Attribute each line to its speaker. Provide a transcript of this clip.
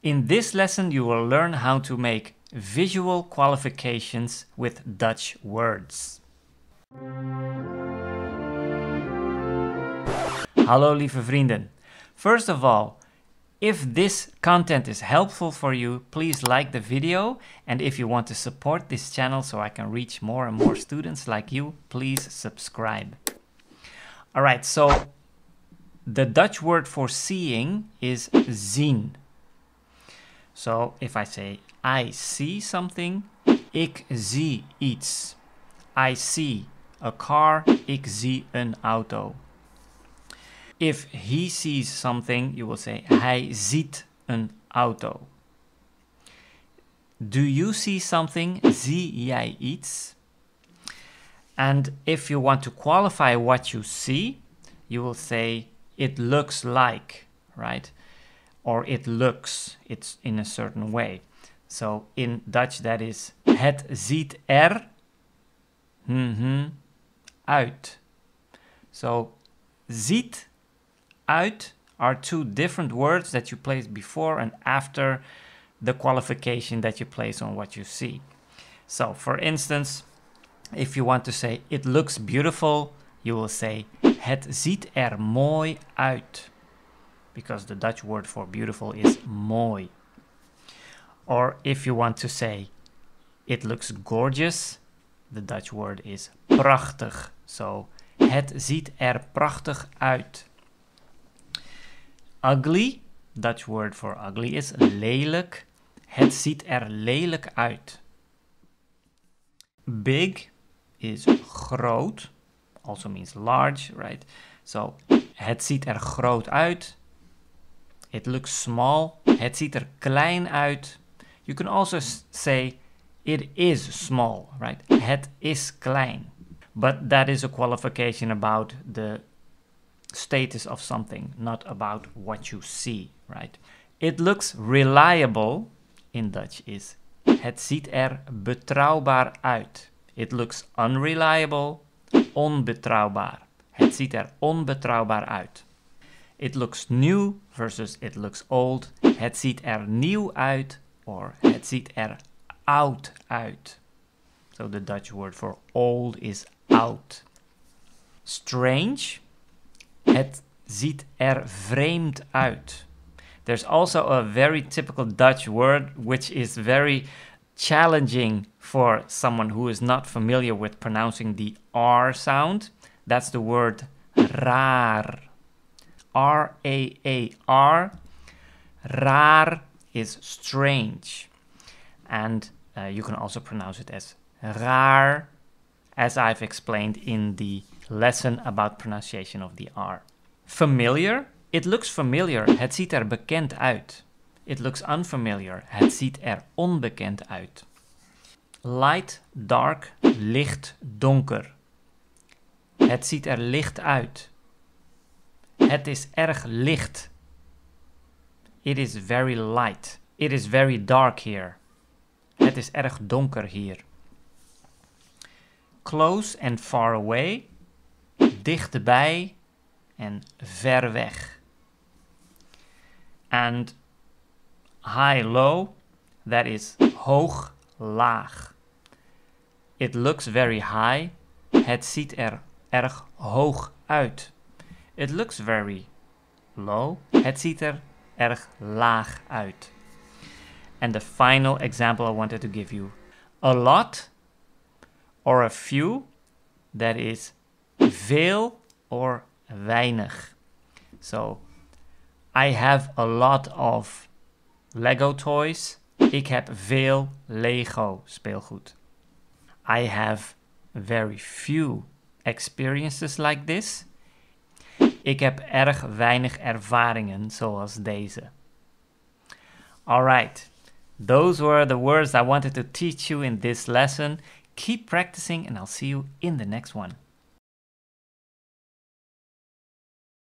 Speaker 1: In this lesson, you will learn how to make visual qualifications with Dutch words. Hallo lieve vrienden. First of all, if this content is helpful for you, please like the video. And if you want to support this channel so I can reach more and more students like you, please subscribe. Alright, so the Dutch word for seeing is zien. So if I say I see something, ik zie iets. I see a car, ik zie een auto. If he sees something, you will say hij ziet een auto. Do you see something? Zie jij iets? And if you want to qualify what you see, you will say it looks like, right? Or it looks, it's in a certain way. So in Dutch that is het ziet er uit. So ziet, uit are two different words that you place before and after the qualification that you place on what you see. So for instance, if you want to say it looks beautiful, you will say het ziet er mooi uit. Because the Dutch word for beautiful is mooi. Or if you want to say it looks gorgeous, the Dutch word is prachtig. So het ziet er prachtig uit. Ugly, Dutch word for ugly is lelijk. Het ziet er lelijk uit. Big is groot, also means large, right? So het ziet er groot uit. It looks small. Het ziet er klein uit. You can also say it is small, right? Het is klein. But that is a qualification about the status of something, not about what you see, right? It looks reliable in Dutch is het ziet er betrouwbaar uit. It looks unreliable, onbetrouwbaar. Het ziet er onbetrouwbaar uit. It looks new versus it looks old. Het ziet er nieuw uit or het ziet er oud uit. So the Dutch word for old is oud. Strange. Het ziet er vreemd uit. There's also a very typical Dutch word which is very challenging for someone who is not familiar with pronouncing the R sound. That's the word raar. R-A-A-R. Raar is strange. And you can also pronounce it as raar, as I've explained in the lesson about pronunciation of the R. Familiar. It looks familiar. Het ziet er bekend uit. It looks unfamiliar. Het ziet er onbekend uit. Light, dark, licht, donker. Het ziet er licht uit. Het is erg licht. It is very light. It is very dark here. Het is erg donker hier. Close and far away. Dichtbij en ver weg. And high, low. That is hoog, laag. It looks very high. Het ziet er erg hoog uit. It looks very low. Het ziet er erg laag uit. And the final example I wanted to give you. A lot or a few. That is veel or weinig. So, I have a lot of Lego toys. Ik heb veel Lego speelgoed. I have very few experiences like this. Ik heb erg weinig ervaringen zoals deze. Alright, those were the words I wanted to teach you in this lesson. Keep practicing and I'll see you in the next one.